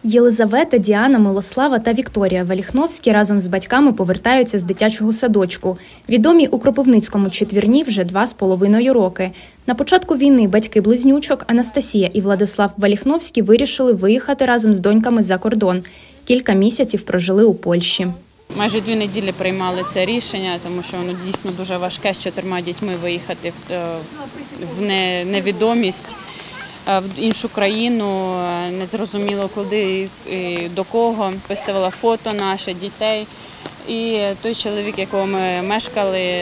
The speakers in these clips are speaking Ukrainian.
Єлизавета, Діана, Милослава та Вікторія Валіхновські разом з батьками повертаються з дитячого садочку. Відомі у Кропивницькому четвірні вже 2,5 роки. На початку війни батьки-близнючок Анастасія і Владислав Валіхновські вирішили виїхати разом з доньками за кордон. Кілька місяців прожили у Польщі. Майже 2 неділі приймали це рішення, тому що воно дійсно дуже важке з 4 дітьми виїхати в невідомість, в іншу країну, незрозуміло куди і до кого. Виставила фото наших дітей. І той чоловік, якого ми мешкали,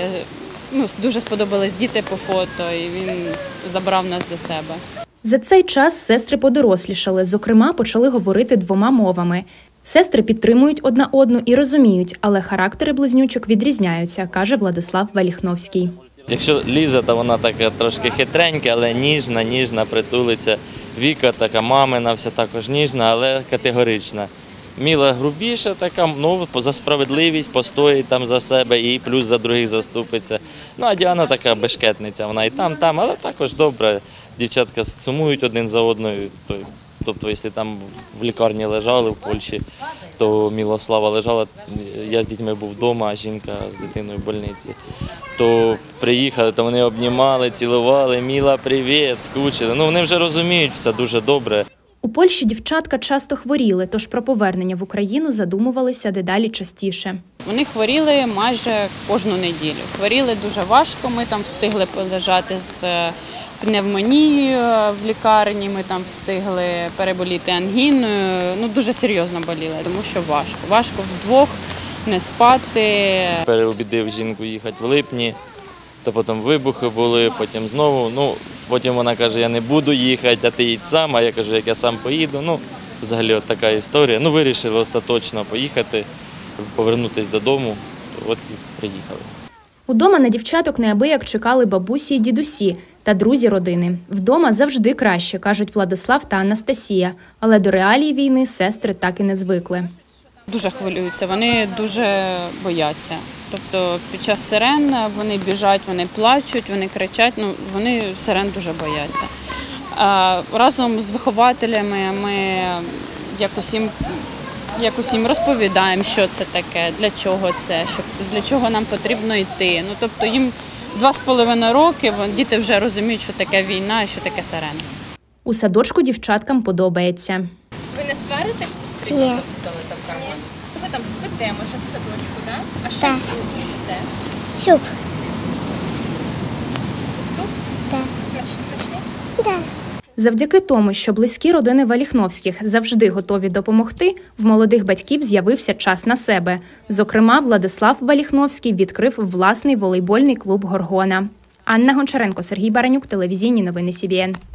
дуже сподобались діти по фото, і він забрав нас до себе. За цей час сестри подорослішали, зокрема, почали говорити 2 мовами. Сестри підтримують одна одну і розуміють, але характери близнючок відрізняються, каже Владислав Валіхновський. Якщо Ліза, то вона така трошки хитренька, але ніжна, притулиться. Віка така мамина, вся також ніжна, але категорична. Міла грубіша така, за справедливість, постоїть там за себе і плюс за других заступиться. А Діана така бешкетниця, вона і там, але також добра. Дівчатка сумують один за одною. Тобто, якщо там в лікарні лежали в Польщі, то Милослава лежала, я з дітьми був вдома, а жінка з дитиною в больниці. То приїхали, то вони обнімали, цілували, Міла, привіт, скучили. Вони вже розуміють, все дуже добре. У Польщі дівчатка часто хворіли, тож про повернення в Україну задумувалися дедалі частіше. Вони хворіли майже кожну неділю. Хворіли дуже важко, ми там встигли полежати з пневмонією в лікарні, ми там встигли переболіти ангіною. Дуже серйозно боліли, тому що важко. Важко вдвох не спати. Переобідив жінку їхати в липні, то потім вибухи були, потім знову. Потім вона каже, я не буду їхати, а ти їдь сам, а я кажу, як я сам поїду. Взагалі от така історія. Вирішили остаточно поїхати, повернутися додому, от і приїхали. Удома на дівчаток неабияк чекали бабусі й дідусі та друзі родини. Вдома завжди краще, кажуть Владислав та Анастасія. Але до реалій війни сестри так і не звикли. Дуже хвилюються, вони дуже бояться. Тобто під час сирен вони біжать, вони плачуть, вони кричать, вони сирен дуже бояться. Разом з вихователями ми якось їм розповідаємо, що це таке, для чого це, для чого нам потрібно йти. Тобто їм 2,5 роки, діти вже розуміють, що таке війна і що таке сирена. У садочку дівчаткам подобається. Ви не сваритесь з сестричкою? Ні. Ви там спите, може, в садочку, так? А що Так. ви їсте? Суп. Суп? Так. Смачний? Да. Завдяки тому, що близькі родини Валіхновських завжди готові допомогти, в молодих батьків з'явився час на себе. Зокрема, Владислав Валіхновський відкрив власний волейбольний клуб «Горгона». Анна Гончаренко, Сергій Баранюк, телевізійні новини СІБІН.